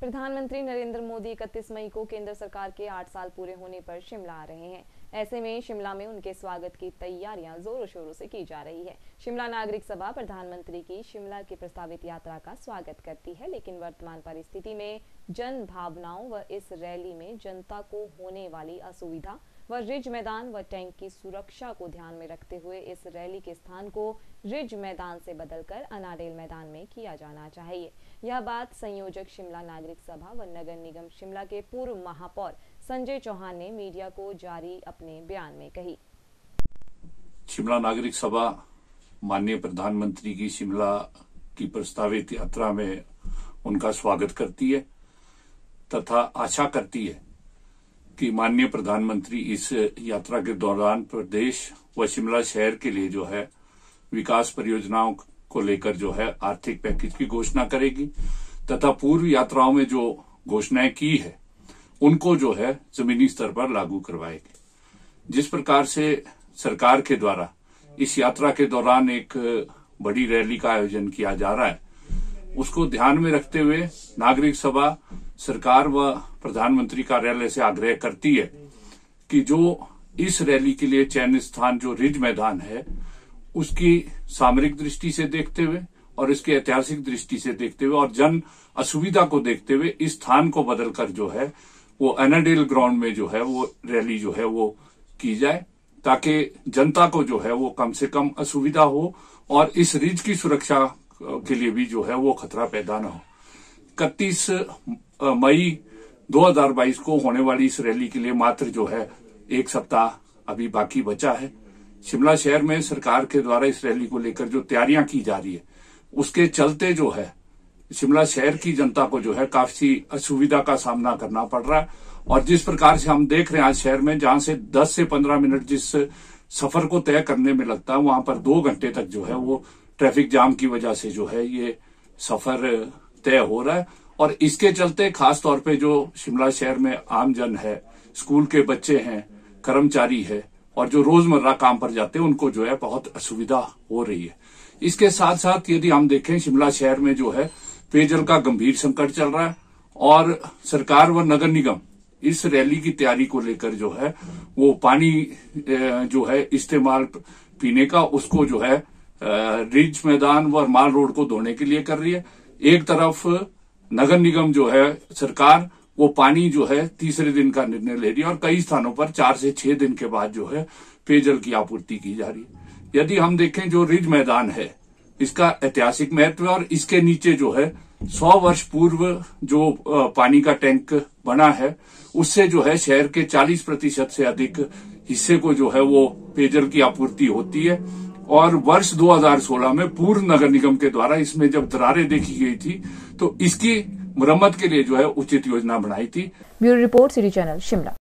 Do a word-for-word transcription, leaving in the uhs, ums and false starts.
प्रधानमंत्री नरेंद्र मोदी इकतीस मई को केंद्र सरकार के आठ साल पूरे होने पर शिमला आ रहे हैं। ऐसे में शिमला में उनके स्वागत की तैयारियां जोरों शोरों से की जा रही है। शिमला नागरिक सभा प्रधानमंत्री की शिमला की प्रस्तावित यात्रा का स्वागत करती है, लेकिन वर्तमान परिस्थिति में जन भावनाओं व इस रैली में जनता को होने वाली असुविधा व रिज मैदान व टैंक की सुरक्षा को ध्यान में रखते हुए इस रैली के स्थान को रिज मैदान से बदलकर अनाडेल मैदान में किया जाना चाहिए। यह बात संयोजक शिमला नागरिक सभा व नगर निगम शिमला के पूर्व महापौर संजय चौहान ने मीडिया को जारी अपने बयान में कही। शिमला नागरिक सभा माननीय प्रधानमंत्री की शिमला की प्रस्तावित यात्रा में उनका स्वागत करती है तथा आशा करती है कि माननीय प्रधानमंत्री इस यात्रा के दौरान प्रदेश व शिमला शहर के लिए जो है विकास परियोजनाओं को लेकर जो है आर्थिक पैकेज की घोषणा करेगी तथा पूर्व यात्राओं में जो घोषणाएं की है उनको जो है जमीनी स्तर पर लागू करवाएगी। जिस प्रकार से सरकार के द्वारा इस यात्रा के दौरान एक बड़ी रैली का आयोजन किया जा रहा है, उसको ध्यान में रखते हुए नागरिक सभा सरकार व प्रधानमंत्री कार्यालय से आग्रह करती है कि जो इस रैली के लिए चयनित स्थान जो रिज मैदान है उसकी सामरिक दृष्टि से देखते हुए और इसके ऐतिहासिक दृष्टि से देखते हुए और जन असुविधा को देखते हुए इस स्थान को बदलकर जो है वो अनाडेल ग्राउंड में जो है वो रैली जो है वो की जाए, ताकि जनता को जो है वो कम से कम असुविधा हो और इस रिज की सुरक्षा के लिए भी जो है वो खतरा पैदा न हो। इकतीस मई दो हज़ार बाईस को होने वाली इस रैली के लिए मात्र जो है एक सप्ताह अभी बाकी बचा है। शिमला शहर में सरकार के द्वारा इस रैली को लेकर जो तैयारियां की जा रही है उसके चलते जो है शिमला शहर की जनता को जो है काफी असुविधा का सामना करना पड़ रहा है। और जिस प्रकार से हम देख रहे हैं आज शहर में जहां से दस से पंद्रह मिनट जिस सफर को तय करने में लगता है वहां पर दो घंटे तक जो है वो ट्रैफिक जाम की वजह से जो है ये सफर तय हो रहा है। और इसके चलते खास तौर पे जो शिमला शहर में आम जन है, स्कूल के बच्चे हैं, कर्मचारी है और जो रोजमर्रा काम पर जाते हैं उनको जो है बहुत असुविधा हो रही है। इसके साथ साथ यदि हम देखें शिमला शहर में जो है पेयजल का गंभीर संकट चल रहा है और सरकार व नगर निगम इस रैली की तैयारी को लेकर जो है वो पानी जो है इस्तेमाल पीने का उसको जो है रिज मैदान व माल रोड को धोने के लिए कर रही है। एक तरफ नगर निगम जो है सरकार वो पानी जो है तीसरे दिन का निर्णय ले रही है और कई स्थानों पर चार से छह दिन के बाद जो है पेयजल की आपूर्ति की जा रही है। यदि हम देखें जो रिज मैदान है इसका ऐतिहासिक महत्व है और इसके नीचे जो है सौ वर्ष पूर्व जो पानी का टैंक बना है उससे जो है शहर के चालीस प्रतिशत से अधिक हिस्से को जो है वो पेयजल की आपूर्ति होती है। और वर्ष दो हज़ार सोलह में पूर्व नगर निगम के द्वारा इसमें जब दरारें देखी गई थी तो इसकी मरम्मत के लिए जो है उचित योजना बनाई थी। Bureau report, city channel Shimla.